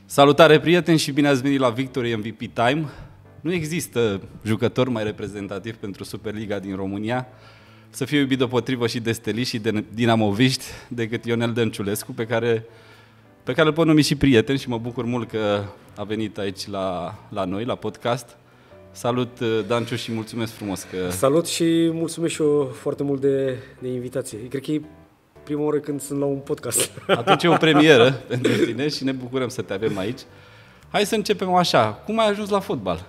Salutare prieteni și bine ați venit la Victory MVP Time. Nu există jucător mai reprezentativ pentru Superliga din România să fie iubit deopotrivă și de steliști și de dinamoviști decât Ionel Dănciulescu, pe care îl pot numi și prieten și mă bucur mult că a venit aici la noi, la podcast. Salut, Danciu, și mulțumesc frumos că... Salut și mulțumesc și eu foarte mult de invitație. Cred că e prima oară când sunt la un podcast. Atunci e o premieră pentru tine și ne bucurăm să te avem aici. Hai să începem așa. Cum ai ajuns la fotbal?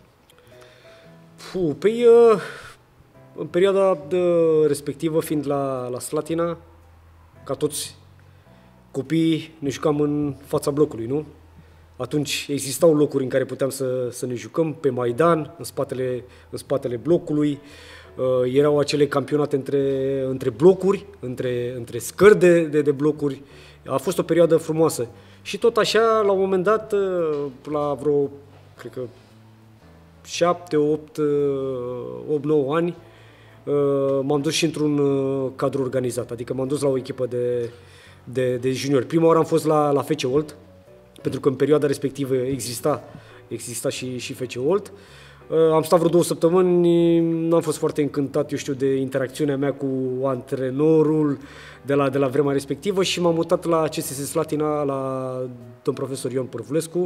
Păi, în perioada respectivă, fiind la Slatina, ca toți copiii, ne jucam în fața blocului, nu? Atunci existau locuri în care puteam să ne jucăm, pe Maidan, în spatele blocului. Erau acele campionate între blocuri, între scări de blocuri. A fost o perioadă frumoasă. Și tot așa, la un moment dat, la vreo, cred că 7, 8, 9 ani, m-am dus și într-un cadru organizat. Adică m-am dus la o echipă de juniori. Prima oară am fost la FC Olt, pentru că în perioada respectivă exista și FC Olt. Am stat vreo 2 săptămâni, n-am fost foarte încântat, de interacțiunea mea cu antrenorul de la vremea respectivă și m-am mutat la CSS Slatina, la domn profesor Ion Părvulescu.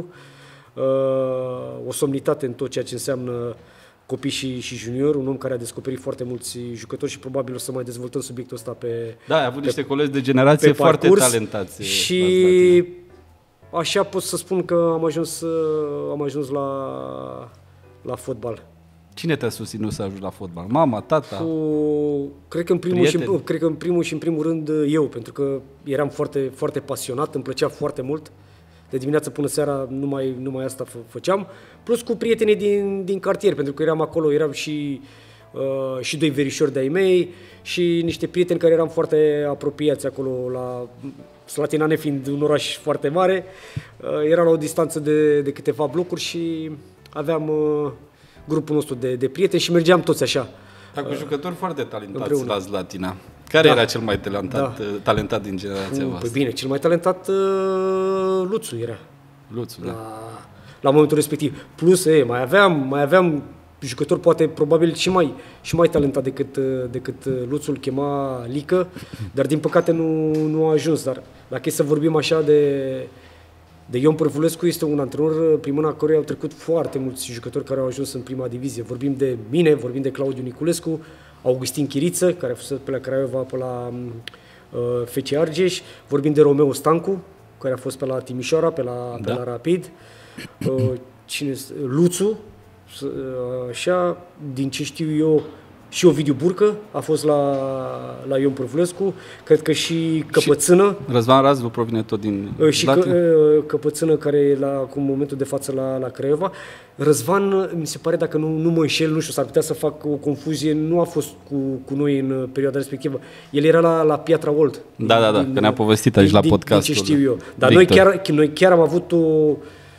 O somnitate în tot ceea ce înseamnă copii și juniori, un om care a descoperit foarte mulți jucători și probabil o să mai dezvoltăm subiectul ăsta pe... Da, ai avut niște colegi de generație foarte talentați. Și așa pot să spun că am ajuns la fotbal. Cine te-a susținut să ajungi la fotbal? Mama, tata? Cred că în primul și în primul rând eu, pentru că eram foarte, foarte pasionat, îmi plăcea foarte mult. De dimineață până seara numai asta făceam. Plus cu prietenii din cartier, pentru că eram acolo, eram și 2 verișori de-ai mei și niște prieteni care eram foarte apropiați acolo la Slatina, nefiind un oraș foarte mare. Era la o distanță de câteva blocuri și aveam grupul nostru de prieteni și mergeam toți așa. Dar cu jucători foarte talentați la Slatina. Care era cel mai talentat din generația voastră? Păi bine, cel mai talentat Luțu era. Luțu, da. La momentul respectiv. Plus, mai aveam jucători probabil și mai talentat decât Luțu, îl chema Lică, dar din păcate nu a ajuns. Dar dacă e să vorbim așa de Ion Părvulescu, este un antrenor prin mâna căruia au trecut foarte mulți jucători care au ajuns în prima divizie. Vorbim de mine, vorbim de Claudiu Niculescu, Augustin Chiriță, care a fost pe la Craiova, pe la FC Argeș, vorbim de Romeo Stancu, care a fost pe la Timișoara, pe la Rapid, Luțu, așa, din ce știu eu, și Ovidiu Burcă a fost la Ion Părvulescu, cred că și Căpățână. Și Răzvan Razlu provine tot din Slatina. Căpățână, care e acum în momentul de față la Craiova. Răzvan, mi se pare, dacă nu mă înșel, nu știu, s-ar putea să fac o confuzie, nu a fost cu noi în perioada respectivă. El era la Piatra Olt. Da, că ne-a povestit aici la podcastul. Din ce știu eu. Dar noi chiar am avut o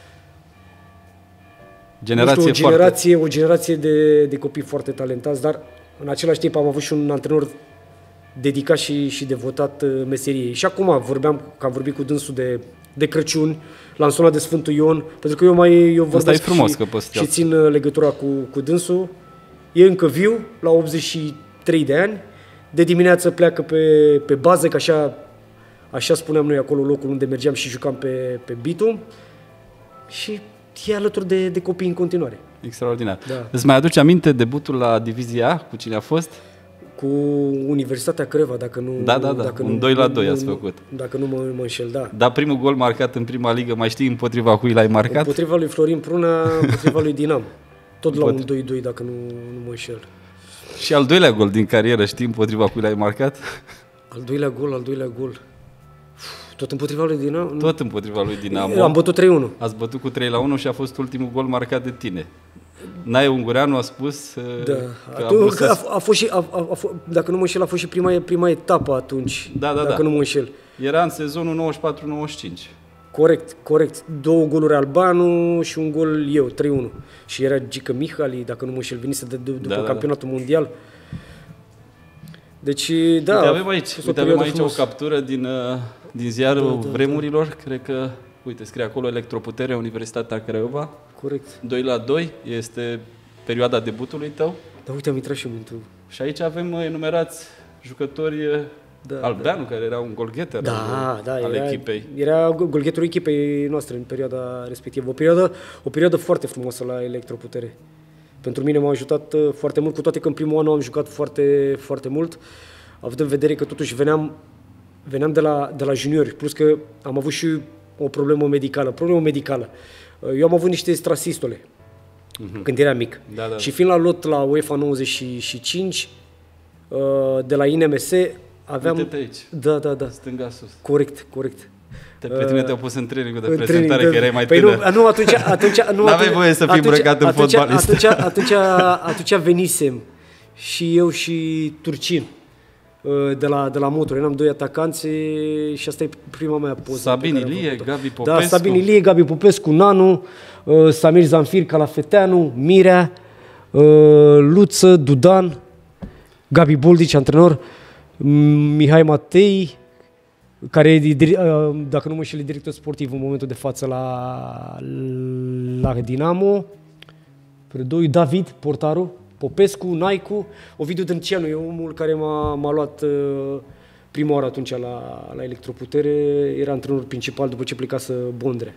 generație de copii foarte talentați, dar în același timp am avut și un antrenor dedicat și devotat meseriei. Și acum am vorbit cu dânsul de Crăciun, l-am sunat de Sfântul Ion, pentru că eu vorbesc și țin legătura cu dânsul. E încă viu, la 83 de ani, de dimineață pleacă pe bază, că așa spuneam noi acolo, locul unde mergeam și jucam pe bitum, și e alături de copii în continuare. Extraordinar. Da. Îți mai aduci aminte debutul la Divizia A? Cu cine a fost? Cu Universitatea Craiova, dacă nu... Da. Un 2-2 ați făcut. Dacă nu mă înșel, da. Dar primul gol marcat în prima ligă, mai știi împotriva cui l-ai marcat? Împotriva lui Florin Pruna, împotriva lui Dinam. Tot la un 2-2, dacă nu mă înșel. Și al doilea gol din carieră, știi împotriva cui l-ai marcat? Al doilea gol. Tot împotriva lui Dinamo? Tot împotriva lui Dinamo. Am bătut 3-1. Ați bătut cu 3-1 și a fost ultimul gol marcat de tine. Nae Ungureanu a spus că a fost și, dacă nu mă înșel, a fost și prima etapă atunci. Dacă nu mă înșel. Era în sezonul 94-95. Corect. 2 goluri Albanu și un gol eu, 3-1. Și era Gică Mihali, dacă nu mă înșel, venise după campionatul mondial. Deci, da. Avem aici o captură din ziarul vremurilor, cred că Uite, scrie acolo Electroputere, Universitatea Craiova. Corect. 2-2 este perioada debutului tău. Dar uite, am intrat și eu într-un... Și aici avem enumerați jucători. Albeanu, care era un golgheter al echipei. Era golgheterul echipei noastre în perioada respectivă. O perioadă foarte frumoasă la Electroputere. Pentru mine m-a ajutat foarte mult, cu toate că în primul an am jucat foarte, foarte mult, având în vedere că totuși veneam de la juniori, plus că am avut și o problemă medicală. Eu am avut niște strasistole când eram mic. Da. Și fiind la lot la UEFA 95, de la INMS, aveam... Uite-te aici. Da. Stânga sus. Corect. Pe tine te-au pus în training de prezentare, că erai mai tânăr. Nu, atunci... N-aveai voie să fii îmbrăcat în fotbalist. Atunci venisem și eu și Turcin de la motor. Eram doi atacanți și asta e prima mea poză. Sabin Ilie, Gabi Popescu. Da, Sabin Ilie, Gabi Popescu, Nanu, Samir Zanfir, Calafeteanu, Mirea, Luță, Dudan, Gabi Boldici, antrenor, Mihai Matei, care e, dacă nu mă înșel, director sportiv în momentul de față la Dinamo. Doi, David, portarul, Popescu, Naicu, Ovidiu Dânceanu, e omul care m-a luat prima oară atunci la Electroputere, era antrenor principal după ce plecase Bondre.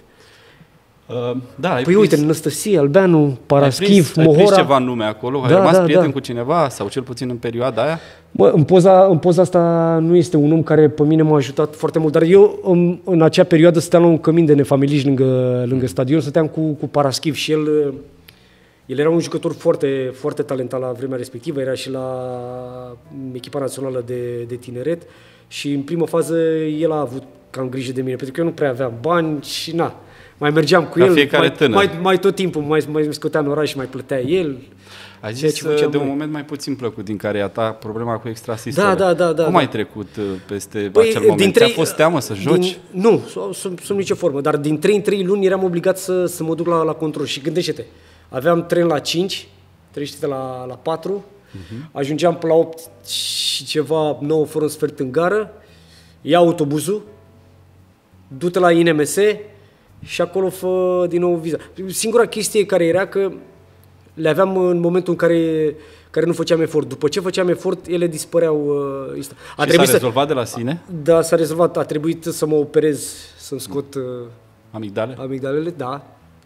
Uite, Năstăsie, Albeanu, Paraschiv, Mohora. Ai prins ceva nume acolo? Ai rămas prieten cu cineva? Sau cel puțin în perioada aia? În poza asta nu este un om care pe mine m-a ajutat foarte mult, dar eu în acea perioadă stăteam la un cămin de nefamiliși lângă stadion, stăteam cu Paraschiv și el era un jucător foarte, foarte talentat la vremea respectivă, era și la echipa națională de tineret și în primă fază el a avut cam grijă de mine, pentru că eu nu prea aveam bani și mai mergeam cu el, mai tot timpul, mai scotea în oraș și mai plătea el. Ai zis de un moment mai puțin plăcut din care ta problema cu extrasistole. Da. Cum ai trecut peste acel moment? Ți-a fost teamă să joci? Nu, sub nicio formă, dar din 3 în 3 luni eram obligat să mă duc la control și gândește-te, aveam tren la 5, trește la 4, ajungeam pe la 8 și ceva, 9 fără un sfert în gară, ia autobuzul, du-te la INMS și acolo fă din nou viza. Singura chestie care era că le aveam în momentul în care nu făceam efort. După ce făceam efort, ele dispăreau. Și s-a rezolvat de la sine? Da, s-a rezolvat. A trebuit să mă operez, să-mi scot amigdalele, da.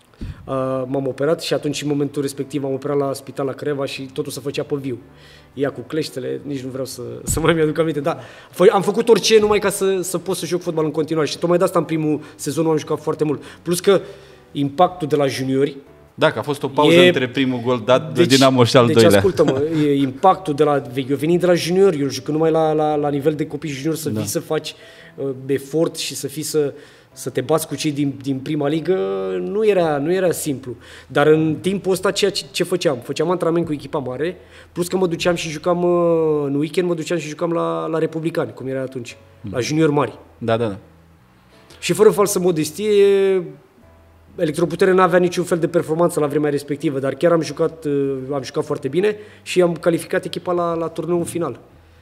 M-am operat și atunci, în momentul respectiv, am operat la spital la Craiova și totul se făcea pe viu. Ea cu cleștele, nici nu vreau să mai mi-aduc aminte, dar am făcut orice numai ca să pot să joc fotbal în continuare și tocmai de asta în primul sezon am jucat foarte mult. Plus că impactul de la juniori, da, că a fost o pauză între primul gol dat de Dinamo și al doilea. Deci ascultă-mă, impactul de la... Eu venit de la juniori, eu jucând numai la nivel de copii și juniori, să vii să faci efort și să fii să te bați cu cei din prima ligă, nu era simplu. Dar în timpul ăsta ce făceam? Făceam antrenament cu echipa mare, plus că mă duceam și jucam în weekend, mă duceam și jucam la Republicani, cum era atunci, la juniori mari. Da. Și fără falsă modestie, Electroputere n-avea niciun fel de performanță la vremea respectivă, dar chiar am jucat foarte bine și am calificat echipa la turneul final.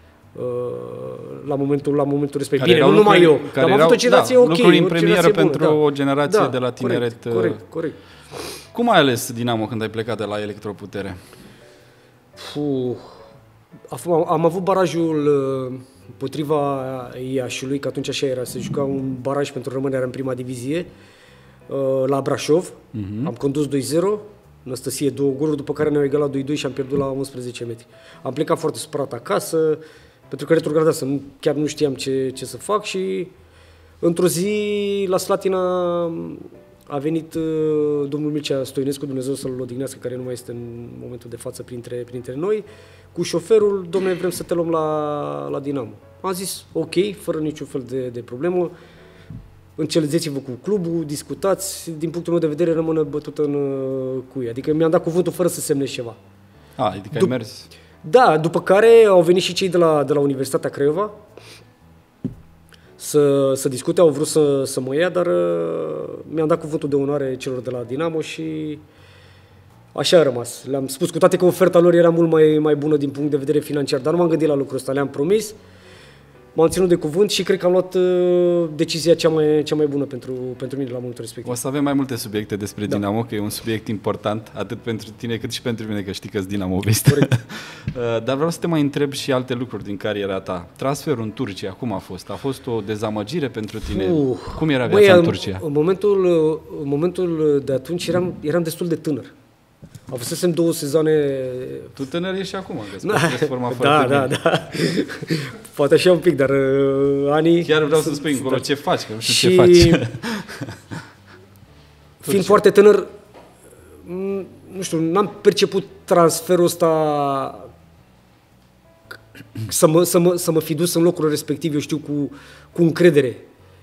La momentul respectiv. Bine, nu numai eu, dar am avut o generație ok. Lucruri în premieră pentru o generație de la tineret. Corect. Cum ai ales Dinamo când ai plecat de la Electroputere? Am avut barajul împotriva Iașiului, că atunci așa era, se juca un baraj pentru rămânerea în prima divizie, la Brașov. Am condus 2-0, Năstăsie 2 goluri, după care ne-au egalat 2-2 și am pierdut la 11 metri. Am plecat foarte supărat acasă, pentru că retrogradasem, chiar nu știam ce să fac și într-o zi la Slatina a venit domnul Mircea Stoinescu, Dumnezeu să-l odihnească, care nu mai este în momentul de față printre noi, cu șoferul, dom'le, vrem să te luăm la Dinamo. Am zis, ok, fără niciun fel de problemă, înțelegeți-vă cu clubul, discutați, din punctul meu de vedere rămână bătută în cuie. Adică mi-am dat cuvântul fără să semnez ceva. Adică ai mers? Da, după care au venit și cei de la Universitatea Craiova să discute, au vrut să mă ia, dar mi-am dat cuvântul de onoare celor de la Dinamo și așa a rămas. Le-am spus, cu toate că oferta lor era mult mai bună din punct de vedere financiar, dar nu m-am gândit la lucrul ăsta, le-am promis. m-am ținut de cuvânt și cred că am luat decizia cea mai bună pentru mine la momentul respectiv. O să avem mai multe subiecte despre Dinamo, că e un subiect important, atât pentru tine cât și pentru mine, că știi că-s dinamovist. Dar vreau să te mai întreb și alte lucruri din cariera ta. Transferul în Turcia, cum a fost? A fost o dezamăgire pentru tine? Cum era viața în Turcia? În momentul de atunci eram destul de tânăr. Avusesem 2 sezoane... Tu tânăr ești și acum, că îți transforma foarte bine. Da. Poate așa un pic, dar anii... Chiar vreau să spui încolo ce faci, că nu știu ce faci. Fiind foarte tânăr, nu știu, n-am perceput transferul ăsta să mă fi dus în locul respectiv, eu știu, cu încredere.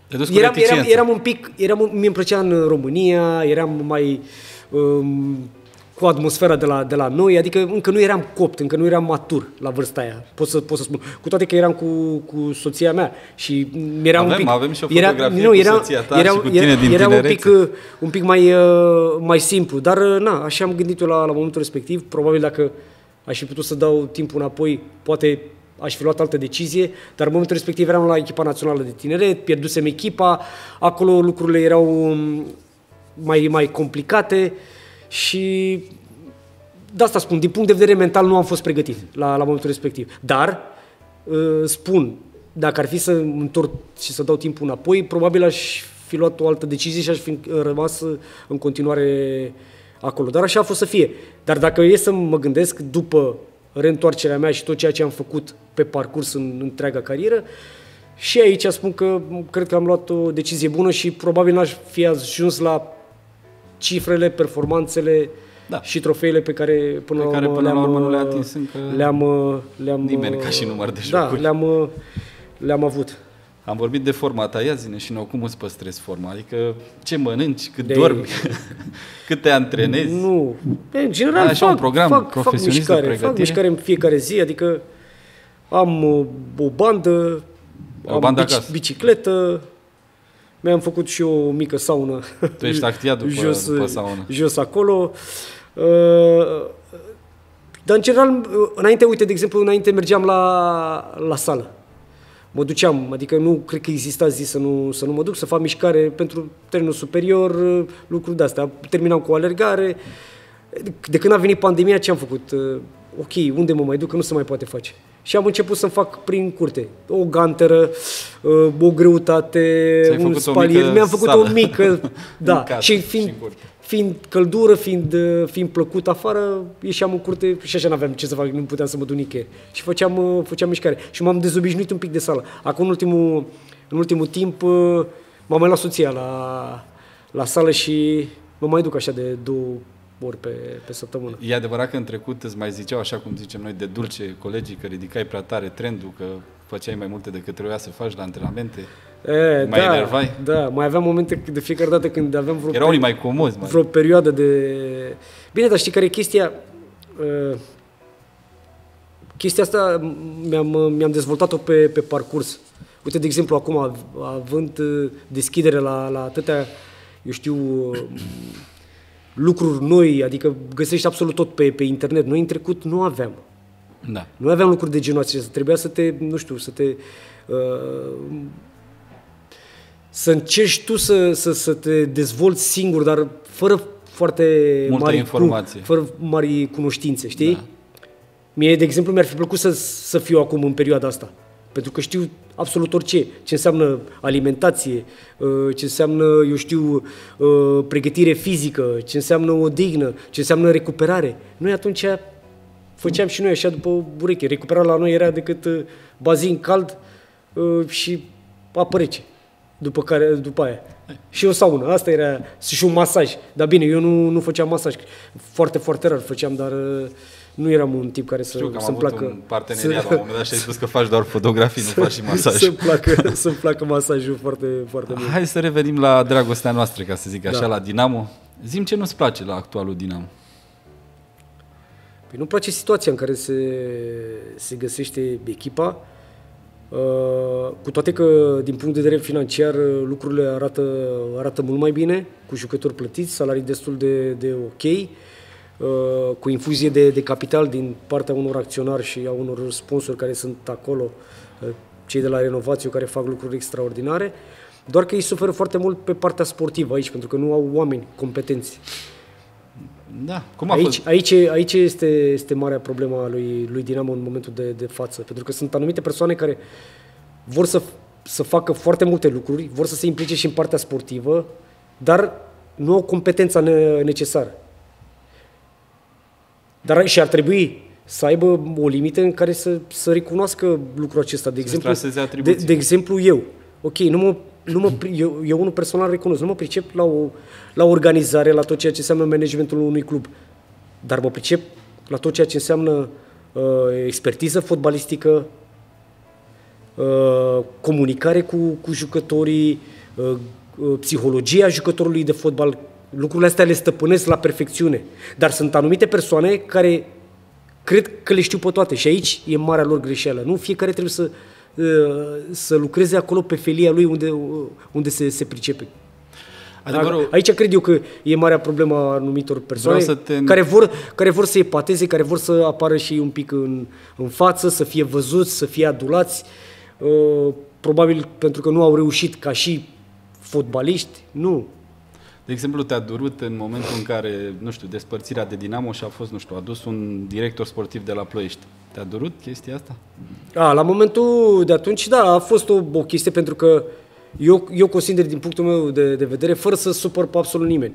Mie îmi plăcea în România, eram mai... cu atmosfera de la noi, adică încă nu eram copt, încă nu eram matur la vârsta aia, pot să spun. Cu toate că eram cu soția mea și avem și o fotografie cu soția ta și cu tine din tinerețe. Era un pic mai simplu, dar așa am gândit eu la momentul respectiv. Probabil dacă aș fi putut să dau timpul înapoi, poate aș fi luat altă decizie, dar în momentul respectiv eram la echipa națională de tineret, pierdusem echipa, acolo lucrurile erau mai complicate. Și de asta spun, din punct de vedere mental nu am fost pregătit la momentul respectiv. Dar spun, dacă ar fi să întorc și să dau timpul înapoi, probabil aș fi luat o altă decizie și aș fi rămas în continuare acolo. Dar așa a fost să fie. Dar dacă e să mă gândesc, după reîntoarcerea mea și tot ceea ce am făcut pe parcurs în întreaga carieră, și aici spun că cred că am luat o decizie bună și probabil n-aș fi ajuns la cifrele, performanțele și trofeile pe care până la urmă nu le-a atins încă nimeni ca și număr de jocuri. Da, le-am avut. Am vorbit de forma ta, ia zi-ne și nouă, cum îți păstrezi forma? Adică ce mănânci, cât dormi, cât te antrenezi? Nu, în general fac mișcare în fiecare zi, adică am o bandă, am bicicletă, mi-am făcut și o mică saună. Tu ești actiat după saună. Jos acolo. Dar în general, înainte mergeam la sală. Mă duceam, adică nu cred că exista zi să nu mă duc, să fac mișcare pentru terenul superior, lucruri de-astea. Terminam cu o alergare. De când a venit pandemia, ce am făcut? Ok, unde mă mai duc, că nu se mai poate face. Și am început să-mi fac prin curte. O ganteră, o greutate, un spalier. Mi-am făcut o mică, da. Și fiind căldură, fiind plăcut afară, ieșeam în curte și așa n-aveam ce să fac, nu puteam să mă duc nicăieri. Și făceam mișcare. Și m-am dezobișnuit un pic de sală. Acum, în ultimul timp, m-am mai luat soția la sală și mă mai duc așa de 2 ori pe săptămână. E adevărat că în trecut îți mai ziceau, așa cum zicem noi, de dulce colegii, că ridicai prea tare trendul, că făceai mai multe decât trebuia să faci la antrenamente? Mai enervai? Da, mai aveam momente de fiecare dată când aveam erau unii mai comozi. Vreo perioadă de... Bine, dar știi care e chestia? Chestia asta mi-am dezvoltat-o pe parcurs. Uite, de exemplu, acum, având deschidere la atâtea, eu știu... lucruri noi, adică găsești absolut tot pe internet. Noi în trecut nu aveam. Da. Nu aveam lucruri de genul acesta. Trebuia să te, să încerci tu să te dezvolți singur, dar fără foarte mari cunoștințe, știi? Da. Mie, de exemplu, mi-ar fi plăcut să fiu acum în perioada asta. Pentru că știu absolut orice. Ce înseamnă alimentație, ce înseamnă, eu știu, pregătire fizică, ce înseamnă odihnă, ce înseamnă recuperare. Noi atunci făceam și noi așa după bureche. Recuperarea la noi era decât bazin cald și apă rece. După aia. Și o saună. Asta era. Și un masaj. Dar bine, eu nu făceam masaj. Foarte, foarte rar făceam, dar... Nu eram un tip care să-mi placă... un parteneriat la un moment dat și ai spus că faci doar fotografii, nu faci și masaj. Să-mi placă masajul foarte, foarte mult. Hai să revenim la dragostea noastră, ca să zic așa, la Dinamo. Zi-mi ce nu-ți place la actualul Dinamo. Păi nu-mi place situația în care se găsește echipa, cu toate că, din punct de vedere financiar, lucrurile arată mult mai bine, cu jucători plătiți, salarii destul de ok, cu infuzie de capital din partea unor acționari și a unor sponsori care sunt acolo, cei de la Renovațiu care fac lucruri extraordinare, doar că ei suferă foarte mult pe partea sportivă aici, pentru că nu au oameni competenți. Da, cum a fost? Aici este marea problemă a lui Dinamo în momentul de față, pentru că sunt anumite persoane care vor să facă foarte multe lucruri, vor să se implice și în partea sportivă, dar nu au competența necesară. Dar și ar trebui să aibă o limită în care să recunoască lucrul acesta. De exemplu, eu. Ok, eu unul personal recunosc, nu mă pricep la organizare, la tot ceea ce înseamnă managementul unui club, dar mă pricep la tot ceea ce înseamnă expertiză fotbalistică, comunicare cu jucătorii, psihologia jucătorului de fotbal. Lucrurile astea le stăpânesc la perfecțiune. Dar sunt anumite persoane care cred că le știu pe toate și aici e marea lor greșeală. Nu fiecare trebuie să lucreze acolo pe felia lui unde se pricepe. Aici cred eu că e marea problemă a anumitor persoane care vor să epateze, care vor să apară și un pic în față, să fie văzuți, să fie adulați, probabil pentru că nu au reușit ca și fotbaliști, nu. De exemplu, te-a durut în momentul în care, nu știu, despărțirea de Dinamo și a fost, nu știu, adus un director sportiv de la Ploiești. Te-a durut chestia asta? La momentul de atunci, da, a fost o chestie pentru că eu consider din punctul meu de vedere, fără să supăr pe absolut nimeni.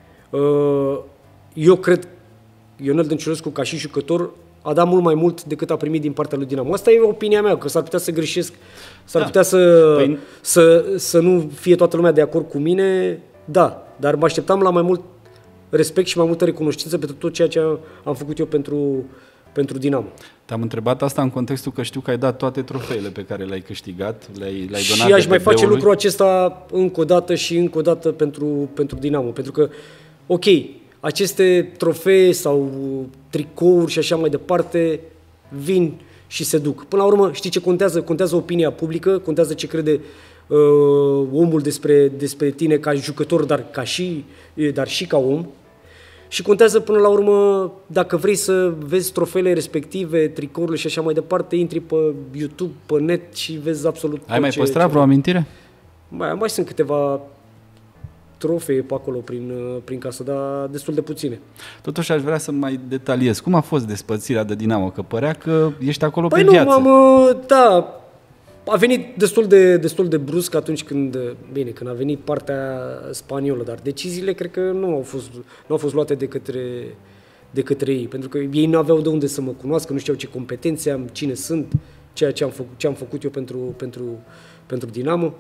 Eu cred, Ionel Dănciulescu, ca și jucător, a dat mult mai mult decât a primit din partea lui Dinamo. Asta e opinia mea, că s-ar putea să greșesc, s-ar putea să nu fie toată lumea de acord cu mine, da, dar mă așteptam la mai mult respect și mai multă recunoștință pentru tot ceea ce am făcut eu pentru Dinamo. Te-am întrebat asta în contextul că știu că ai dat toate trofeele pe care le-ai câștigat, le-ai donat și aș mai face lucrul acesta încă o dată și încă o dată pentru Dinamo. Pentru că, ok, aceste trofee sau tricouri și așa mai departe vin și se duc. Până la urmă, știi ce contează? Contează opinia publică, contează ce crede omul despre tine ca jucător, dar și ca om. Și contează până la urmă, dacă vrei să vezi trofeele respective, tricourile și așa mai departe, intri pe YouTube, pe net și vezi absolut Ai mai păstrat vreo amintire? Mai sunt câteva trofee pe acolo prin casă, dar destul de puține. Totuși aș vrea să mai detaliez. Cum a fost despărțirea de Dinamo? Că părea că ești acolo pe viață. Da, a venit destul de brusc atunci când a venit partea spaniolă, dar deciziile cred că nu au fost luate de către ei, pentru că ei nu aveau de unde să mă cunoască, nu știau ce competențe am, cine sunt, ce am făcut eu pentru Dinamo.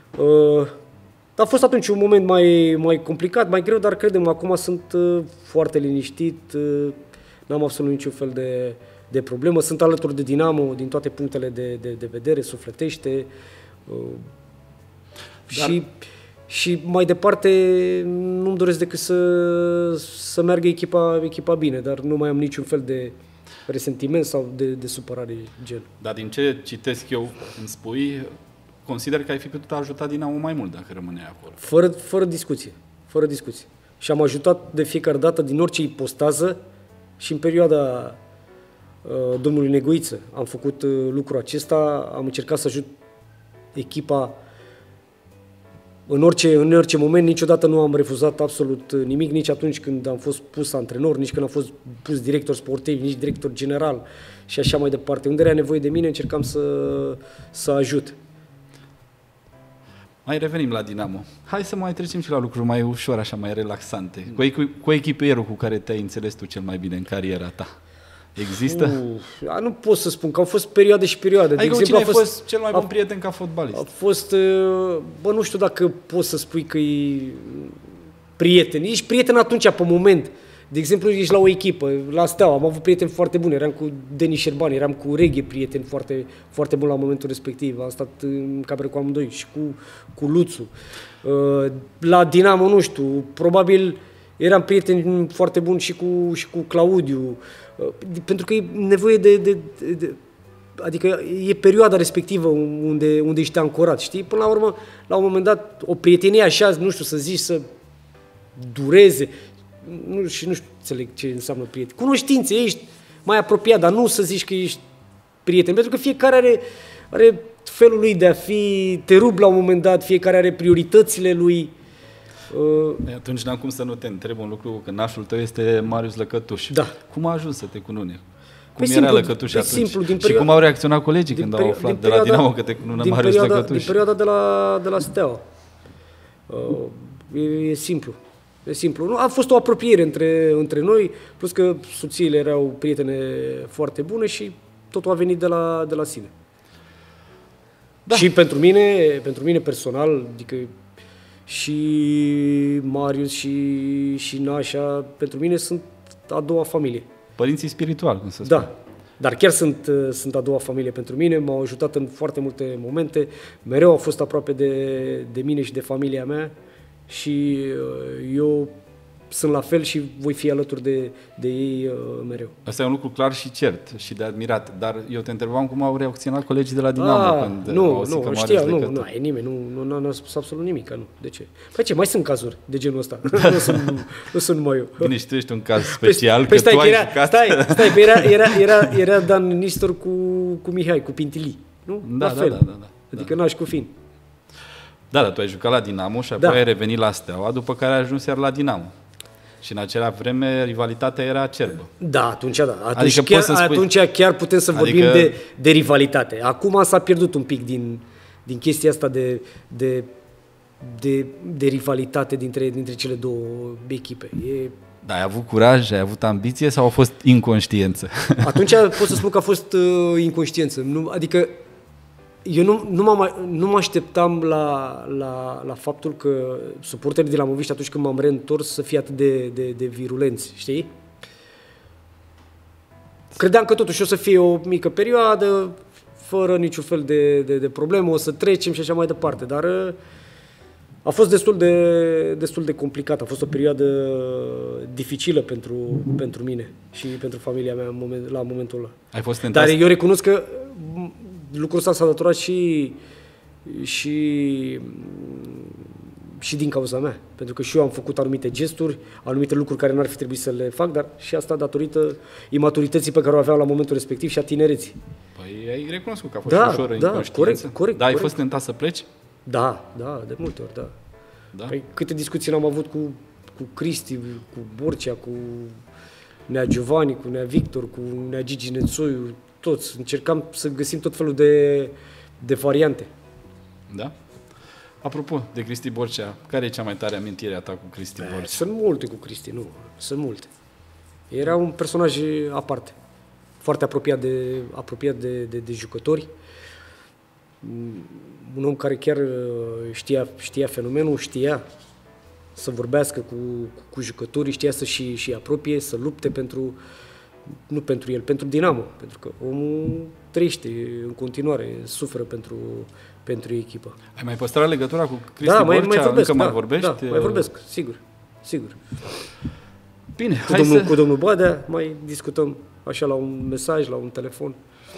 A fost atunci un moment mai complicat, mai greu, dar credem, acum sunt foarte liniștit, n-am absolut niciun fel de problemă. Sunt alături de Dinamo din toate punctele de vedere, sufletește. Și mai departe nu-mi doresc decât să meargă echipa bine, dar nu mai am niciun fel de resentiment sau de supărare gen. Dar din ce citesc eu, îmi spui, consider că ai fi putut ajuta Dinamo mai mult dacă rămâneai acolo. Fără discuție. Și am ajutat de fiecare dată din orice ipostază și în perioada domnului Negoiță am făcut lucrul acesta, am încercat să ajut echipa în orice moment, niciodată nu am refuzat absolut nimic, nici atunci când am fost pus antrenor, nici când am fost pus director sportiv, nici director general și așa mai departe. Unde era nevoie de mine, încercam să ajut. Mai revenim la Dinamo. Hai să mai trecem și la lucruri mai ușor, așa, mai relaxante. Cu echipierul cu care te-ai înțeles tu cel mai bine în cariera ta. Există? Nu pot să spun, că au fost perioade și perioade. Adică cine a fost cel mai bun prieten ca fotbalist? A fost, nu știu dacă poți să spui că e prieten. Ești prieten atunci, pe moment. De exemplu, ești la o echipă, la Steaua, am avut prieteni foarte buni, eram cu Denis Șerban, eram cu Reghe prieteni foarte, foarte buni la momentul respectiv, am stat în cameră cu amândoi și cu Luțu. La Dinamo, nu știu, probabil eram prieteni foarte buni și cu Claudiu, pentru că e nevoie adică e perioada respectivă unde ești ancorat, știi? Până la urmă, la un moment dat, o prietenie așa, nu știu, să zici, să dureze, și nu știu înțeleg ce înseamnă prieten. Cunoștințe, ești mai apropiat, dar nu să zici că ești prieten, pentru că fiecare are felul lui de a fi, te rup la un moment dat, fiecare are prioritățile lui. Atunci n-am cum să nu te întreb un lucru, că nașul tău este Marius Lăcătuș. Da. Cum a ajuns să te cunune? Cum Păi era simplu, Lăcătuș păi atunci? simplu, Și cum au reacționat colegii când au aflat de la Dinamo că te cunună Marius Lăcătuș? Din perioada de la Steaua. E simplu. E simplu. Nu, a fost o apropiere între noi, plus că soțiile erau prietene foarte bune și totul a venit de la sine. Da. Și pentru mine personal, adică și Marius și Nașa, pentru mine sunt a doua familie. Părinții spirituali, cum să spun. Da, dar chiar sunt a doua familie pentru mine, m-au ajutat în foarte multe momente, mereu au fost aproape de mine și de familia mea și eu sunt la fel și voi fi alături de ei mereu. Asta e un lucru clar și cert și de admirat, dar eu te întrebam cum au reacționat colegii de la Dinamo când au auzit că Marius Lăcătuș. Nu e nimeni, nu a spus absolut nimic, nu. De ce? Păi ce, mai sunt cazuri de genul ăsta, nu sunt numai eu. Bine, și tu ești un caz special, păi că tu ai jucat. Stai, era Dan Nistor cu Mihai, cu Pintili, nu? Da. Adică naș cu fin. Da, dar tu ai jucat la Dinamo și apoi ai revenit la Steaua, după care ai ajuns iar la Dinamo. Și în acea vreme rivalitatea era acerbă. Da, atunci da. Atunci chiar putem să vorbim de rivalitate. Acum s-a pierdut un pic din chestia asta de rivalitate dintre cele două echipe. Da, ai avut curaj, ai avut ambiție sau a fost inconștiență? Atunci pot să spun că a fost inconștiență. Adică eu nu mă așteptam la faptul că suporterii de la Moviști, atunci când m-am reîntors, să fie atât de virulenți, știi? Credeam că totuși o să fie o mică perioadă, fără niciun fel de problemă, o să trecem și așa mai departe, dar a fost destul de complicat, a fost o perioadă dificilă pentru mine și pentru familia mea la momentul ăla. Ai fost tentat? Dar eu recunosc că lucrul ăsta s-a datorat și din cauza mea. Pentru că și eu am făcut anumite gesturi, anumite lucruri care n-ar fi trebuit să le fac, dar și asta datorită imaturității pe care o aveam la momentul respectiv și a tinereții. Păi ai recunoscut că a fost ușor inconștiență. Corect. Dar ai fost tentat să pleci? Da, de multe ori, da. Păi câte discuții n-am avut cu Cristi, cu Borcea, cu Nea Giovanni, cu Nea Victor, cu Nea Gigi Nețoiu, toți. Încercam să găsim tot felul de variante. Da? Apropo de Cristi Borcea, care e cea mai tare amintire a ta cu Cristi Borcea? Sunt multe cu Cristi, sunt multe. Era un personaj aparte, foarte apropiat de jucători, un om care chiar știa fenomenul, știa să vorbească cu jucătorii, știa să și apropie, să lupte nu pentru el, pentru Dinamo, pentru că omul trăiește în continuare, suferă pentru echipă. Ai mai păstrat legătura cu Cristi Borcea? Mai vorbești? Da, mai vorbesc, sigur. Bine, cu domnul Badea mai discutăm așa la un mesaj, la un telefon.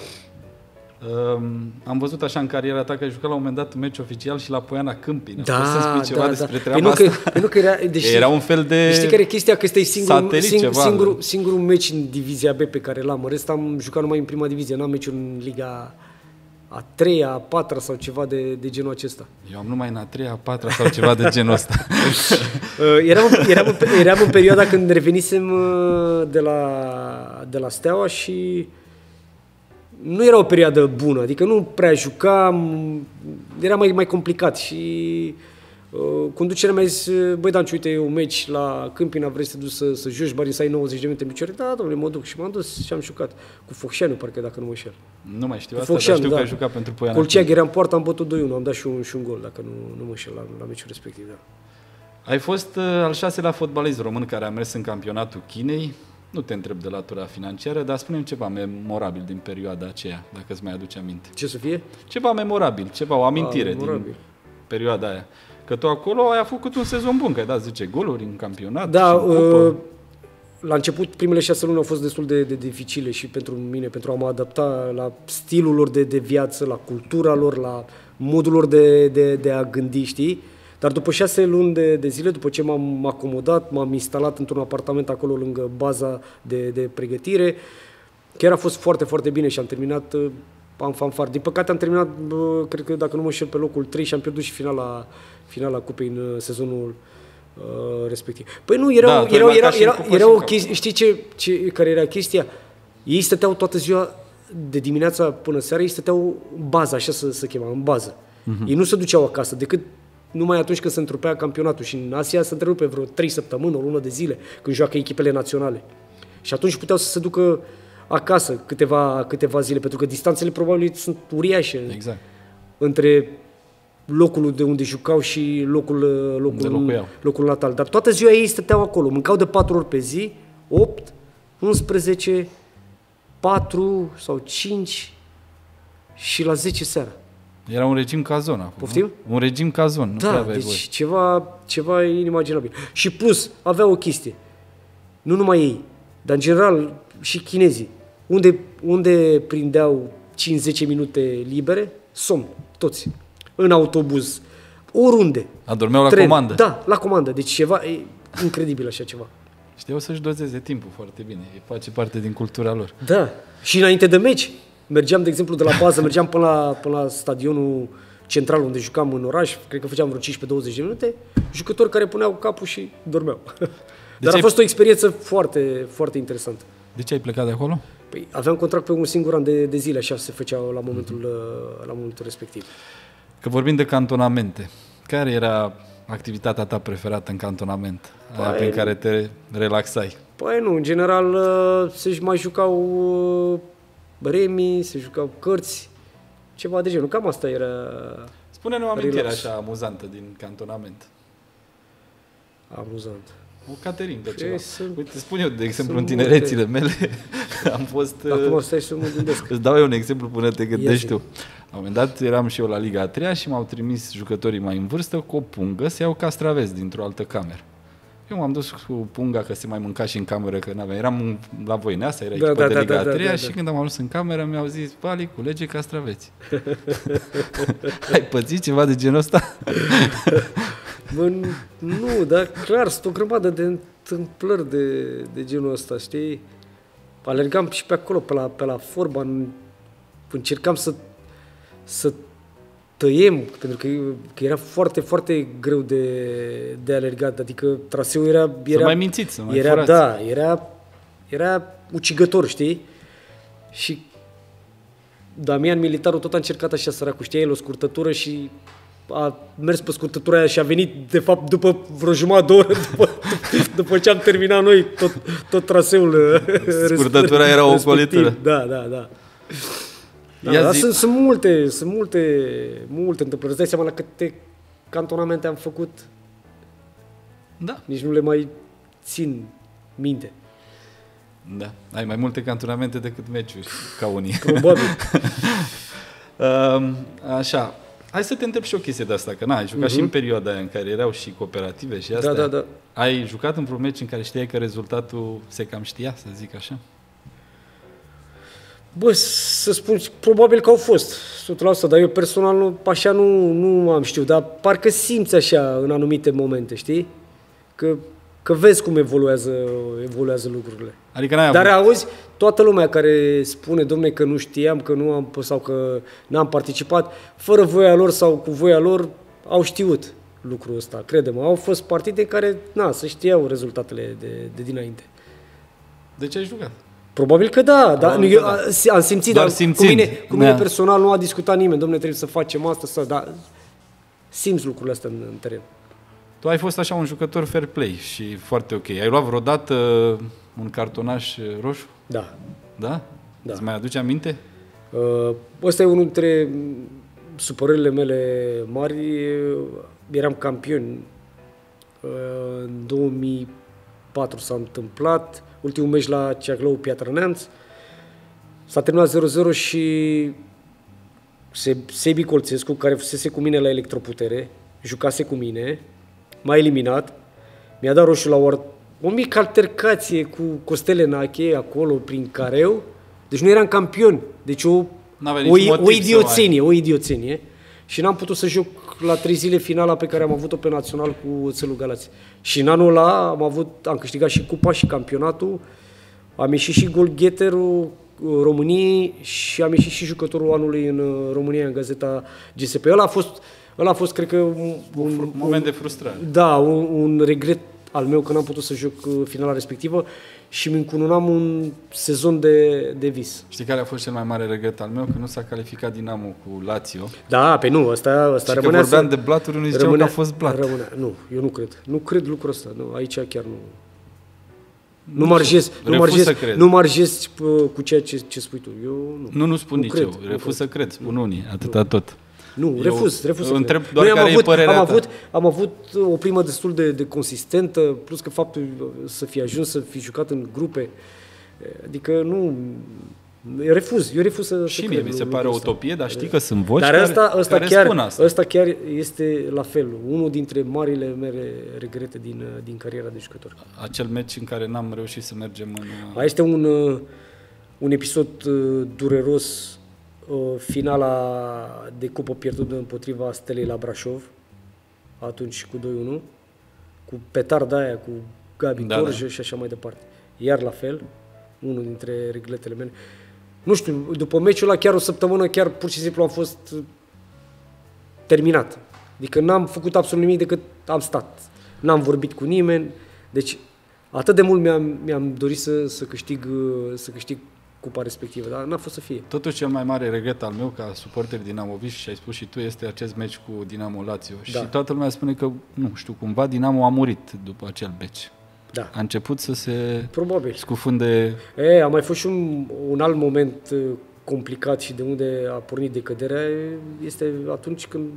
Am văzut așa în cariera ta că ai jucat la un moment dat un meci oficial și la Poiana Câmpina. Da, poți să spui ceva despre treaba asta? Era un fel de știi care e chestia? Că ăsta e singurul meci în Divizia B pe care l-am. În rest am jucat numai în prima divizie, n-am meciuri în Liga a 3-a, a 4-a sau ceva de genul acesta. Eu am numai în a 3-a, a 4-a sau ceva de genul ăsta. Eram în perioada când revenisem de la Steaua și nu era o perioadă bună, adică nu prea jucam, era mai complicat și conducerea mi-a zis, băi Danci, uite, e un meci la Câmpina, vrei să te duci să joci, bari să ai 90 de minute în picioare? Da, domnule, mă duc și m-am dus și am jucat cu Focșanu, parcă dacă nu mă înșel. Nu mai știu asta, dar știu că ai jucat pentru Poiana. Colceag era în poartă, am bătut 2-1, am dat și un gol, dacă nu mă înșel la meciul respectiv, da. Ai fost al 6-lea fotbalist român care a mers în campionatul Chinei. Nu te întreb de latura financiară, dar spune-mi ceva memorabil din perioada aceea, dacă îți mai aduce aminte. Ce să fie? Ceva memorabil, o amintire din perioada aia. Că tu acolo ai făcut un sezon bun, că ai dat 10 goluri în campionat. Da, la început, primele 6 luni au fost destul de dificile și pentru mine, pentru a mă adapta la stilul lor de viață, la cultura lor, la modul lor de a gândi, știi? Dar după 6 luni de zile, după ce m-am acomodat, m-am instalat într-un apartament acolo lângă baza de pregătire, chiar a fost foarte, foarte bine și am terminat am fanfar. Din păcate am terminat, cred că dacă nu mă înșel, pe locul 3 și am pierdut și finala cupei în sezonul respectiv. Păi nu, era o chestie, știi care era chestia? Ei stăteau toată ziua, de dimineața până seara, ei stăteau în bază, așa se chema, în bază. Ei nu se duceau acasă, decât numai atunci când se întrupea campionatul. Și în Asia se întrerupe vreo 3 săptămâni, o lună de zile, când joacă echipele naționale. Și atunci puteau să se ducă acasă câteva zile, pentru că distanțele probabil sunt uriașe. Exact. Între locul de unde jucau și locul natal. Dar toată ziua ei stăteau acolo, mâncau de 4 ori pe zi, 8, 11, 4 sau 5 și la 10 seara. Era un regim cazon acum. Poftim? Un regim cazon. Nu da, deci ceva inimaginabil. Și plus, avea o chestie. Nu numai ei, dar în general și chinezii. Unde prindeau 5-10 minute libere? Somn, toți. În autobuz, oriunde. Adormeau la comandă. Da, la comandă. Deci ceva incredibil așa ceva. Știau să-și dozeze timpul foarte bine. Face parte din cultura lor. Da. Și înainte de meci, mergeam, de exemplu, de la bază, mergeam până la stadionul central unde jucam în oraș, cred că făceam vreo 15-20 de minute, jucători care puneau capul și dormeau. Dar a fost o experiență foarte, foarte interesantă. De ce ai plecat de acolo? Păi aveam contract pe un singur an de zile, așa se făcea la momentul respectiv. Că vorbim de cantonamente, care era activitatea ta preferată în cantonament, prin care te relaxai? Păi nu, în general se mai jucau remi, se jucau cărți, ceva de genul. Cam asta era. Spune-ne o amintire așa amuzantă din cantonament. Amuzant. O Caterin de ceva. Uite, spun eu, de exemplu, în tinerețile mele am fost... Acum stai să mă gândesc. Îți dau eu un exemplu până te gândești tu. La un moment dat eram și eu la Liga a 3-a și m-au trimis jucătorii mai în vârstă cu o pungă să iau castraveți dintr-o altă cameră. Eu m-am dus cu punga că se mai mânca și în cameră, că n-aveam. Eram la Voineasa, era echipă de Liga a 3-a și când am ajuns în cameră mi-au zis: Vali, culege castraveți. Ai pățit ceva de genul ăsta? Bă, nu, dar clar, sunt o grămadă de întâmplări de genul ăsta, știi? Alergam și pe acolo, pe la Forban, încercam să tăiem, pentru că era foarte, foarte greu de alergat, adică traseul era să mai mințiți, să mai furați. Da, era ucigător, știi? Și Damian Militarul tot a încercat așa, săracul, știa el o scurtătură și a mers pe scurtătura aia și a venit, de fapt, după vreo jumătate de oră, după ce am terminat noi tot traseul. Scurtătura era o ocolitură. Da. Da, sunt multe întâmplări. Îți dai seama la câte cantonamente am făcut? Da. Nici nu le mai țin minte. Da, ai mai multe cantonamente decât meciuri, ca unii. Probabil. Așa, hai să te întreb și o chestie de asta, că ai jucat și în perioada aia în care erau și cooperative și astea. Da. Ai jucat într-un meci în care știai că rezultatul se cam știa, să zic așa? Bă, să spun, probabil că au fost 100%, dar eu personal așa nu am știut, dar parcă simți așa în anumite momente, știi? Că vezi cum evoluează lucrurile. Adică n-ai Dar auzi, toată lumea care spune, domne, că nu știam, că nu am sau că n-am participat, fără voia lor sau cu voia lor, au știut lucrul ăsta, crede-mă. Au fost partide în care, să știau rezultatele de dinainte. De ce ai jucat? Probabil că da, dar eu am simțit, dar cu mine personal nu a discutat nimeni, dom'le, trebuie să facem asta, dar simți lucrurile astea în teren. Tu ai fost așa un jucător fair play și foarte ok. Ai luat vreodată un cartonaș roșu? Da. Da? Îți mai aduce aminte? Ăsta e unul dintre supărările mele mari. Eram campioni. În 2004 s-a întâmplat. Ultimul meci la Ceahlău Piatra Neamț. S-a terminat 0-0 și Sebi Colțescu, care fusese cu mine la Electroputere, jucase cu mine, m-a eliminat, mi-a dat roșu la o mică altercație cu Costel Nache acolo prin careu, deci nu eram campion, deci o idioțenie și n-am putut să joc la 3 zile finala pe care am avut-o pe național cu Țelul Galați. Și în anul ăla am câștigat și cupa și campionatul, am ieșit și golgheterul României și am ieșit și jucătorul anului în România, în gazeta GSP. Ăla a fost, cred că, un moment de frustrare. Da, un regret al meu că n-am putut să joc finala respectivă și mi încununam un sezon de vis. Știi care a fost cel mai mare regret al meu? Că nu s-a calificat Dinamo cu Lazio. Da, pe nu, ăsta și rămânea că vorbeam de blaturi, unii ziceau că a fost blat. Nu, eu nu cred. Nu cred lucrul ăsta. Nu, aici chiar nu. Nu marjez cu ceea ce spui tu. Eu nu spun nici eu. Refuz să cred, spun unii, atâta tot. Nu, refuz să întreb doar care e părerea ta. Am avut o primă destul de consistentă, plus că faptul să fi ajuns să fi jucat în grupe, adică nu... Eu refuz să și cred. mie mi se pare o utopie, dar știi că sunt voci care spun asta. Ăsta chiar este la fel, unul dintre marile mele regrete din cariera de jucător. Acel meci în care n-am reușit să mergem în... Mai este un episod dureros, finala de cupă pierdută împotriva Stelei la Brașov, atunci cu 2-1, cu petarda aia, cu Gabi Torjă și așa mai departe. Iar la fel, unul dintre regretele mele. Nu știu, după meciul ăla, chiar o săptămână, chiar pur și simplu am fost terminat. Adică n-am făcut absolut nimic decât am stat. N-am vorbit cu nimeni. Deci atât de mult mi-am dorit să câștig cupa respectivă, dar n-a fost să fie. Totuși, cel mai mare regret al meu ca suporter dinamovist, și ai spus și tu, este acest meci cu Dinamo Lazio. Da. Și toată lumea spune că, nu știu, cumva Dinamo a murit după acel meci. Da. A început să se scufunde. A mai fost și un alt moment complicat și de unde a pornit decăderea, este atunci când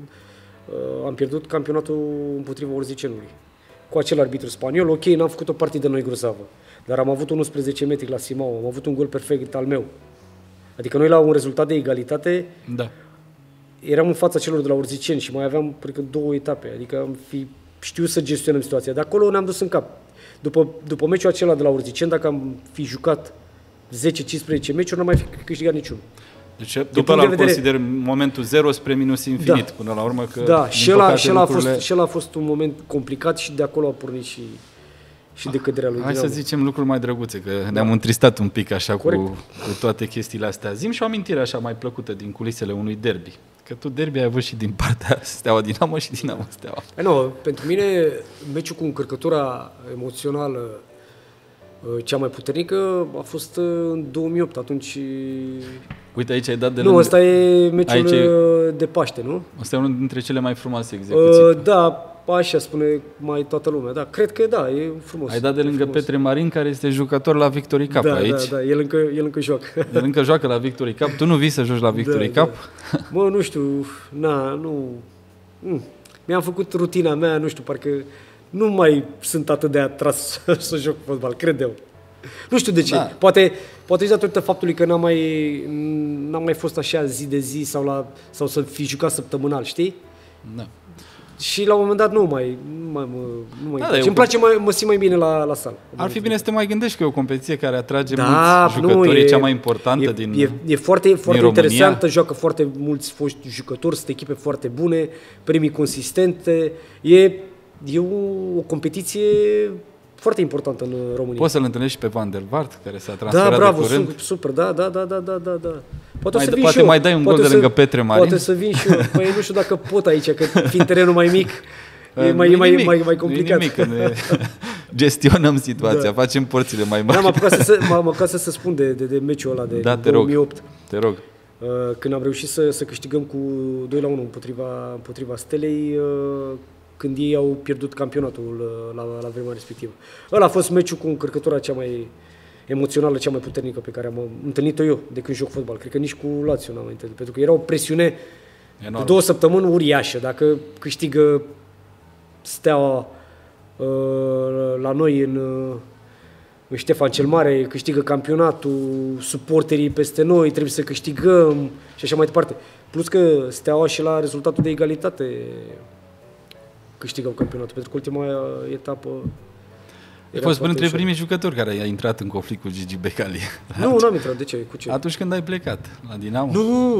am pierdut campionatul împotriva Orzicenului. Cu acel arbitru spaniol, ok, n-am făcut o partidă noi grozavă, dar am avut 11 metri la Simao, am avut un gol perfect al meu. Adică noi la un rezultat de egalitate eram în fața celor de la Orziceni și mai aveam, cred că, 2 etape, adică am fi știut să gestionăm situația. De acolo ne-am dus în cap. După meciul acela de la Orziceni, dacă am fi jucat 10-15 meciuri, n-am mai fi câștigat niciunul. Deci după ăla consider momentul 0 spre minus infinit, până la urmă că... Da, și ăla a fost un moment complicat și de acolo a pornit și decăderea lui Dinamo. Hai să zicem lucruri mai drăguțe, că ne-am întristat un pic așa cu toate chestiile astea. Zi-mi și o amintire așa mai plăcută din culisele unui derby. Că tu derby ai avut și din partea Steaua Dinamo și Dinamo Steaua. Nu, pentru mine meciul cu încărcătura emoțională cea mai puternică a fost în 2008, atunci... Uite, aici ai dat de lângă... Nu, ăsta e meciul de Paște, nu? Ăsta e unul dintre cele mai frumoase execuții. Da, așa spune mai toată lumea. Da, cred că da, e frumos. Ai dat de lângă Petre Marin, care este jucător la Victory Cup aici. Da, el încă joacă. El încă joacă la Victory Cup. Tu nu vii să joci la Victory Cup? Mă, nu știu, nu... Mi-am făcut rutina mea, nu știu, parcă nu mai sunt atât de atras să joc fotbal, cred eu. Nu știu de ce. Da. Poate și datorită faptului că n-am mai fost așa zi de zi sau să fi jucat săptămânal, știi? Da. Și la un moment dat nu mai și îmi place, mă simt mai bine la sală. Ar fi bine să te mai gândești că e o competiție care atrage mulți jucători, e cea mai importantă din e foarte interesantă, joacă foarte mulți foști jucători, sunt echipe foarte bune, premii consistente, e o competiție foarte importantă în România. Poți să-l întâlnești și pe Van der Vaart, care s-a transferat de curând. Super, da. Poate mai dai un gol de lângă Petre Marin. Poate să vin și eu. Păi nu știu dacă pot aici, că fiind terenul mai mic, e mai complicat. Nimic, că ne gestionăm situația, facem porțile mai mari. M-am apucat să spun de meciul ăla de 2008. Te rog. Când am reușit să câștigăm cu 2-1 împotriva Stelei, când ei au pierdut campionatul la vremea respectivă. Ăla a fost meciul cu încărcătura cea mai emoțională, cea mai puternică pe care am întâlnit-o eu de când joc fotbal. Cred că nici cu Lazio n-am mai întâlnit, pentru că era o presiune de 2 săptămâni uriașă. Dacă câștigă Steaua la noi în Ștefan cel Mare, câștigă campionatul, suporterii peste noi, trebuie să câștigăm și așa mai departe. Plus că Steaua și la rezultatul de egalitate câștigau campionatul, pentru că ultima etapă... Ai fost printre primii jucători care a intrat în conflict cu Gigi Becali. Nu, n-am intrat. De ce? Cu ce? Atunci când ai plecat la Dinamo?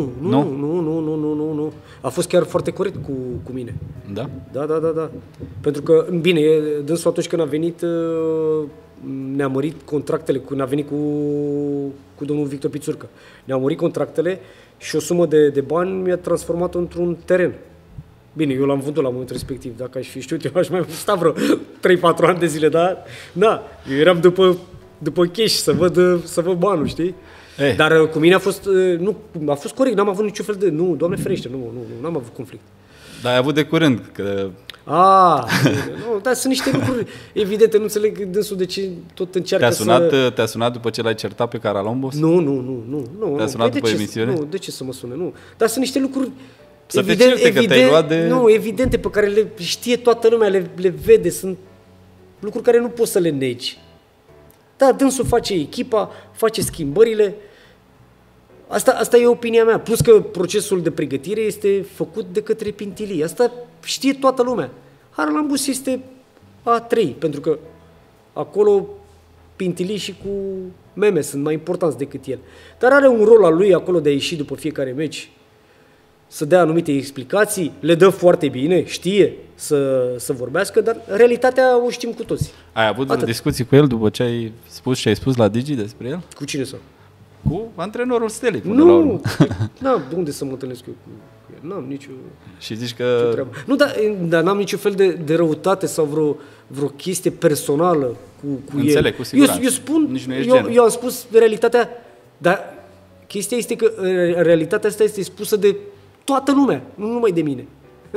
Nu. A fost chiar foarte corect cu mine. Da? Da. Pentru că, bine, dânsul atunci când a venit, ne-a mărit contractele când a venit cu domnul Victor Pițurcă. Ne-a mărit contractele și o sumă de bani mi-a transformat într-un teren. Bine, eu l-am vândut la momentul respectiv. Dacă aș fi știut, eu aș mai sta vreo 3-4 ani de zile, dar na, eu eram după cash să văd banul, știi? Dar cu mine a fost corect, n-am avut niciun fel de... Nu, Doamne ferește, n-am avut conflict. Dar ai avut de curând, că... Nu, dar sunt niște lucruri evidente, nu înțeleg dânsul de ce tot încearcă Te-a sunat după ce l-ai certat pe Caralombos? Nu. Te-a sunat după emisiune? Nu, de ce să mă sune? Nu. Dar sunt niște lucruri evidente pe care le știe toată lumea, le vede, sunt lucruri care nu poți să le negi. Da, dânsul face echipa, face schimbările. Asta e opinia mea. Plus că procesul de pregătire este făcut de către Pintilii. Asta știe toată lumea. Haralambos este A3, pentru că acolo Pintilii și cu Meme sunt mai importanți decât el. Dar are un rol al lui acolo de a ieși după fiecare meci, să dea anumite explicații, le dă foarte bine, știe să vorbească, dar realitatea o știm cu toți. Ai avut discuții cu el după ce ai spus și ai spus la Digi despre el? Cu cine sau? Cu antrenorul Stelei. Nu, de unde să mă întâlnesc eu cu el? N-am nicio... Și zici că... Nu, dar n-am niciun fel de răutate sau vreo chestie personală cu el. Înțeleg, cu siguranță. Eu spun, nici nu ești eu am spus realitatea, dar chestia este că realitatea asta este spusă de toată lumea, nu numai de mine.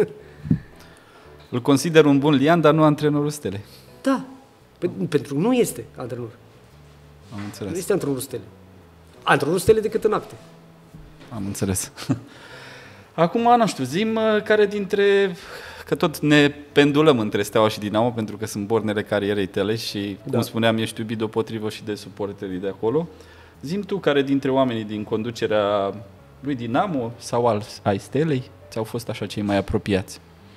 Îl consider un bun lian, dar nu antrenorul Stelei. Da, pentru nu este antrenor. Am înțeles. Nu este antrenorul Stelei. Antrenorul Stelei decât în acte. Am înțeles. Acum, nu știu, zi-mi care dintre... Că tot ne pendulăm între Steaua și Dinamo, pentru că sunt bornele carierei tale și, cum spuneam, ești iubit deopotrivă și de suporterii de acolo. Zi-mi tu care dintre oamenii din conducerea lui Dinamo sau ai Stelei ți-au fost așa cei mai apropiați?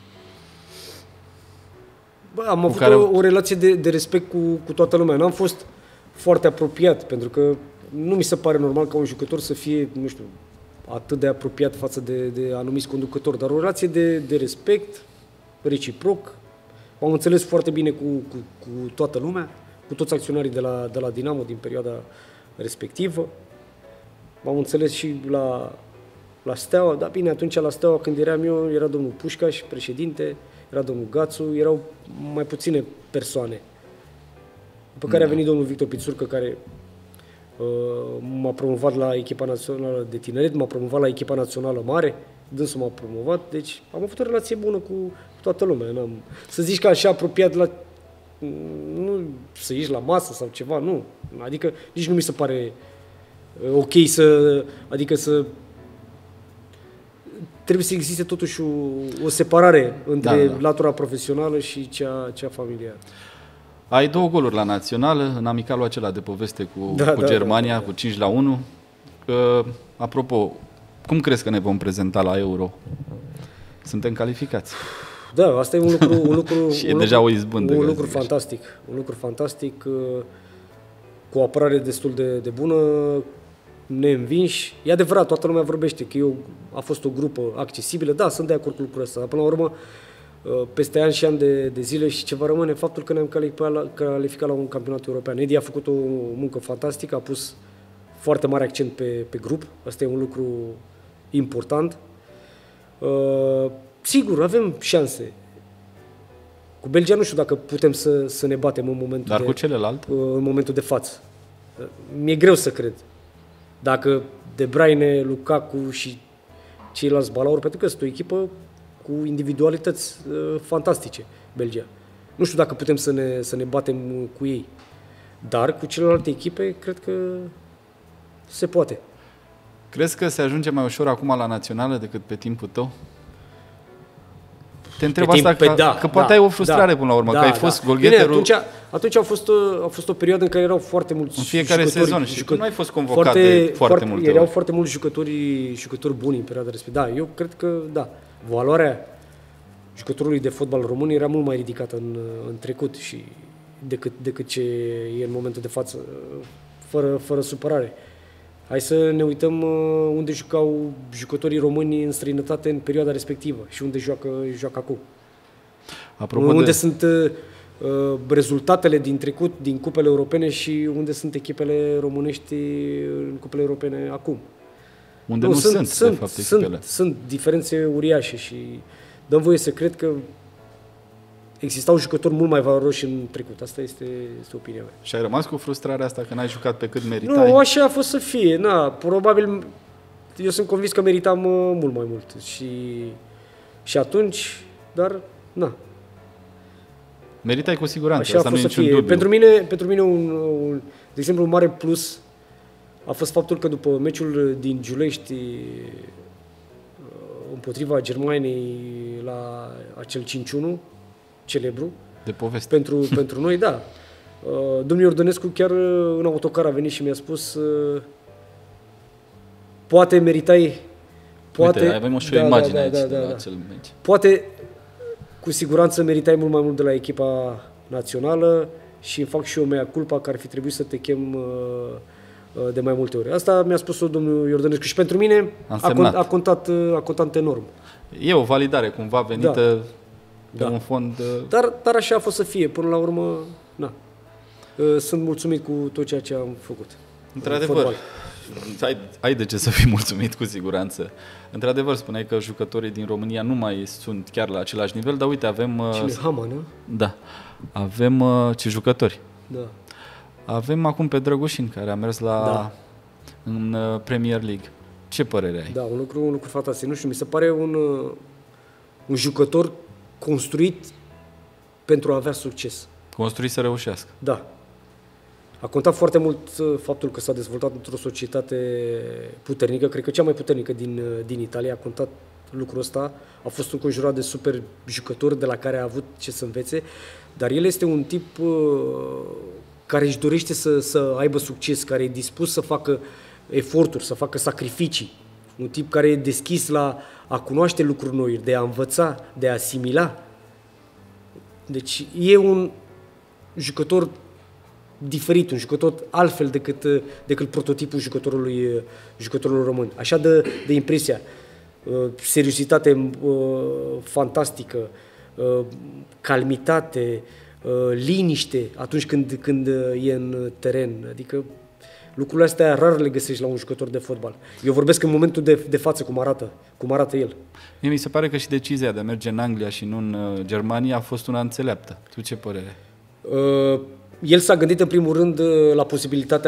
Am avut o relație de respect cu toată lumea. N-am fost foarte apropiat, pentru că nu mi se pare normal ca un jucător să fie, nu știu, atât de apropiat față de anumiți conducători, dar o relație de respect, reciproc. M-am înțeles foarte bine cu toată lumea, cu toți acționarii de la Dinamo din perioada respectivă. M-am înțeles și la Steaua, dar bine, atunci la Steaua, când eram eu, era domnul Pușcaș, președinte, era domnul Gațu, erau mai puține persoane. După care a venit domnul Victor Pițurcă, care m-a promovat la echipa națională de tineret, m-a promovat la echipa națională mare, dânsul m-a promovat, deci am avut o relație bună cu toată lumea. Să zici că așa apropiat nu să ieși la masă sau ceva, nu. Adică nici nu mi se pare ok să trebuie să existe totuși o separare între latura profesională și cea familiară. Ai 2 goluri la națională, în amicalul acela de poveste cu Germania, cu 5-1. Apropo, cum crezi că ne vom prezenta la Euro? Suntem calificați. Da, asta e un lucru și e deja o izbândă. Un lucru fantastic. Un lucru fantastic, cu o apărare destul de bună, neînvinși. E adevărat, toată lumea vorbește că a fost o grupă accesibilă. Da, sunt de acord cu lucrul ăsta. Până la urmă, peste ani și ani de zile și ce va rămâne faptul că ne-am calificat la un campionat european. Edi a făcut o muncă fantastică, a pus foarte mare accent pe grup. Asta e un lucru important. Sigur, avem șanse. Cu Belgia nu știu dacă putem să ne batem în momentul Dar cu celălalt? În momentul de față. Mi-e greu să cred. Dacă De Bruyne, Lukaku și ceilalți balauri, pentru că sunt o echipă cu individualități fantastice, Belgia. Nu știu dacă putem să ne batem cu ei. Dar cu celelalte echipe, cred că se poate. Crezi că se ajunge mai ușor acum la națională decât pe timpul tău? Te întreb asta că poate ai o frustrare până la urmă, că ai fost golgheterul... Atunci a fost o perioadă în care erau foarte mulți jucători. În fiecare sezon și tu nu ai fost convocat de foarte multe ori. Erau foarte mulți jucători buni în perioada respectivă. Da, eu cred că, valoarea jucătorului de fotbal român era mult mai ridicată în trecut și decât ce e în momentul de față, fără supărare. Hai să ne uităm unde jucau jucătorii români în străinătate în perioada respectivă și unde joacă acum. Unde sunt rezultatele din trecut, din cupele europene și unde sunt echipele românești în cupele europene acum. Unde nu sunt, de fapt, echipele. Sunt diferențe uriașe și dăm voie să cred că existau jucători mult mai valoroși în trecut. Asta este opinia mea. Și ai rămas cu frustrarea asta că n-ai jucat pe cât meritai? Nu, așa a fost să fie. Probabil, eu sunt convins că meritam mult mai mult. Și atunci, dar, Meritai cu siguranță, așa asta a fost nu e să niciun fie. dubiu. Pentru mine de exemplu, un mare plus a fost faptul că după meciul din Giulești împotriva Germaniei la acel 5-1 celebru, de poveste. Pentru noi, da. Domnul Iordănescu chiar în autocar a venit și mi-a spus poate meritai... Uite, avem și o imagine aici de la acel meci. Poate, cu siguranță, meritai mult mai mult de la echipa națională și îmi fac și eu mea culpa că ar fi trebuit să te chem de mai multe ori. Asta mi-a spus-o domnul Iordănescu și pentru mine a contat enorm. E o validare cumva venită pe un fond... Dar așa a fost să fie. Până la urmă, sunt mulțumit cu tot ceea ce am făcut. Într-adevăr, ai de ce să fii mulțumit cu siguranță. Într-adevăr, spuneai că jucătorii din România nu mai sunt chiar la același nivel, dar uite, avem... Cine? Hama, nu? Da. Avem ce jucători. Da. Avem acum pe Drăgușin, care a mers în Premier League. Ce părere ai? Da, un lucru fantastic. Nu știu, mi se pare un jucător construit pentru a avea succes. Construit să reușească. Da. A contat foarte mult faptul că s-a dezvoltat într-o societate puternică, cred că cea mai puternică din Italia, a contat lucrul ăsta, a fost înconjurat de super jucători de la care a avut ce să învețe, dar el este un tip care își dorește să aibă succes, care e dispus să facă eforturi, să facă sacrificii, un tip care e deschis la a cunoaște lucruri noi, de a învăța, de a asimila. Deci e un jucător diferit, un jucător altfel decât prototipul jucătorului român. Așa de impresia. Seriozitate fantastică, calmitate, liniște atunci când e în teren. Adică lucrurile astea rar le găsești la un jucător de fotbal. Eu vorbesc în momentul de față, cum arată el. Mie mi se pare că și decizia de a merge în Anglia și nu în Germania a fost una înțeleaptă. Tu ce părere? El s-a gândit în primul rând la posibilitatea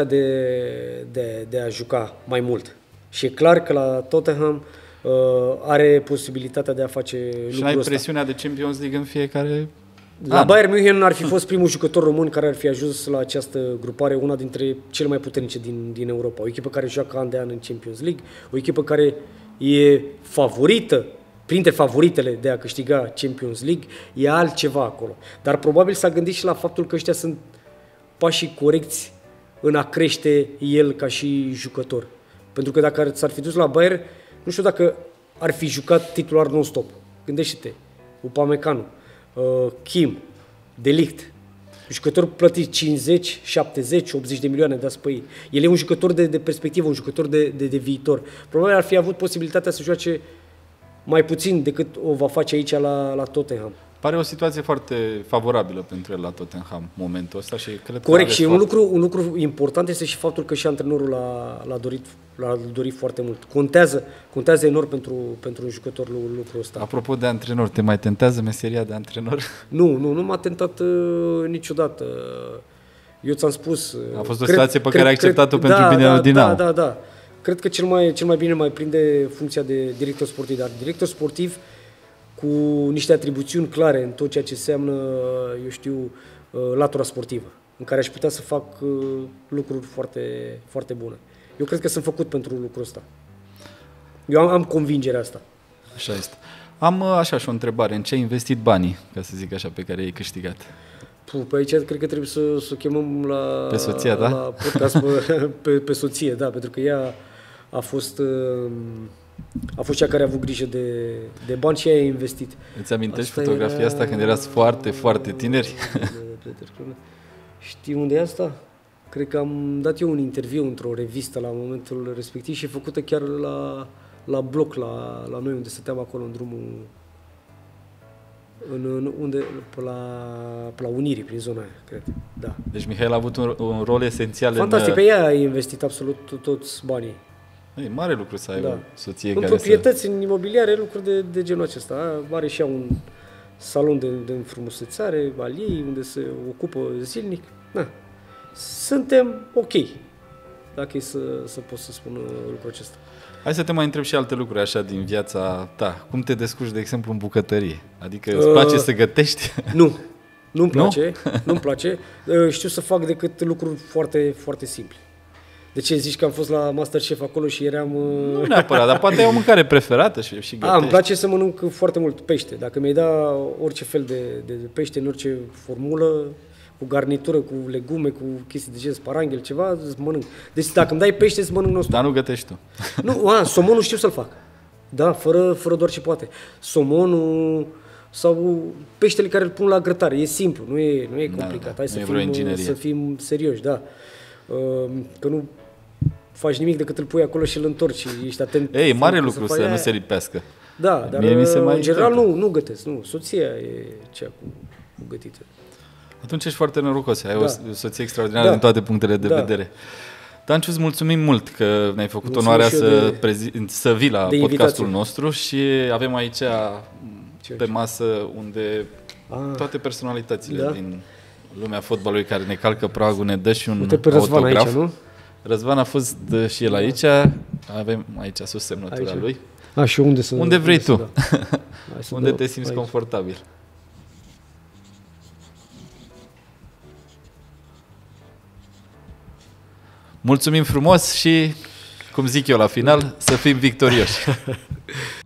de a juca mai mult. Și e clar că la Tottenham are posibilitatea de a face lucrul ăsta. Și ai presiunea de Champions League în fiecare... La Bayern München ar fi fost primul jucător român care ar fi ajuns la această grupare, una dintre cele mai puternice din Europa. O echipă care joacă an de an în Champions League, o echipă care e favorită, printre favoritele de a câștiga Champions League, e altceva acolo. Dar probabil s-a gândit și la faptul că ăștia sunt pașii corecți în a crește el ca și jucător. Pentru că dacă s-ar fi dus la Bayern, nu știu dacă ar fi jucat titular non-stop. Gândește-te, Upamecano, Kim, De Ligt, jucători plătiți 50, 70, 80 de milioane dați pe ei. El e un jucător de perspectivă, un jucător de viitor. Probabil ar fi avut posibilitatea să joace mai puțin decât o va face aici la Tottenham. Pare o situație foarte favorabilă pentru el la Tottenham momentul ăsta și cred că corect, și un lucru important este și faptul că și antrenorul l-a dorit foarte mult. Contează enorm pentru un jucător lucrul ăsta. Apropo de antrenor, te mai tentează meseria de antrenor? Nu m-a tentat niciodată. Eu ți-am spus... A fost o situație pe care ai acceptat-o pentru binele Dinamo. Da. Cred că cel mai bine mai prinde funcția de director sportiv, dar director sportiv cu niște atribuțiuni clare în tot ceea ce înseamnă, eu știu, latura sportivă, în care aș putea să fac lucruri foarte, foarte bune. Eu cred că sunt făcut pentru lucrul ăsta. Eu am convingerea asta. Așa este. Am așa și o întrebare. În ce ai investit banii, ca să zic așa, pe care i-ai câștigat? Pe aici cred că trebuie să o chemăm la... Pe soția, da? La podcast pe soție, da, pentru că ea a fost cea care a avut grijă de bani și ea a investit. Îți amintești fotografia asta când erați foarte, foarte tineri? Știi unde e asta? Cred că am dat eu un interviu într-o revistă la momentul respectiv și e făcută chiar la bloc, la noi unde stăteam acolo în drumul Unde? Pe la Unirii, prin zona aia, cred. Da. Deci Mihail a avut un rol esențial Fantastic, pe ea a investit absolut toți banii. E mare lucru să ai o soție în care proprietăți, în imobiliare, lucruri de genul acesta. Are și ea un salon de înfrumusețare al ei, unde se ocupă zilnic. Na. Suntem ok, dacă e să pot să spun lucrul acesta. Hai să te mai întreb și alte lucruri așa din viața ta. Cum te descurci, de exemplu, în bucătărie? Adică îți place să gătești? Nu-mi place. Nu-mi place. Știu să fac decât lucruri foarte, foarte simple. De ce zici că am fost la Masterchef acolo și eram... Nu neapărat, dar poate ai o mâncare preferată și gătești. Îmi place să mănânc foarte mult pește. Dacă mi-ai da orice fel de pește, în orice formulă, cu garnitură, cu legume, cu chestii de gen, sparanghel, ceva, îți mănânc. Deci dacă îmi dai pește, îți mănânc nostru. Dar nu gătești tu. Somonul știu să-l fac. Da, fără doar ce poate. Somonul sau peștele care îl pun la grătare. E simplu, nu e complicat. Hai să fim serioși, da. Că nu faci nimic decât îl pui acolo și îl întorci și ești atent. E mare lucru să nu se lipească. Da, dar în general nu gătesc. Nu. Soția e cea cu gătită. Atunci ești foarte norocos, ai o soție extraordinară din toate punctele de vedere. Danciu, îți mulțumim mult că ne-ai făcut onoarea să vii la podcastul nostru și avem aici pe masă unde toate personalitățile din lumea fotbalului care ne calcă pragul ne dă și un autograf. Aici, nu? Răzvan a fost și el aici, avem aici sus semnătura lui. Și unde vrei tu, unde te simți confortabil. Mulțumim frumos și, cum zic eu la final, să fim victorioși.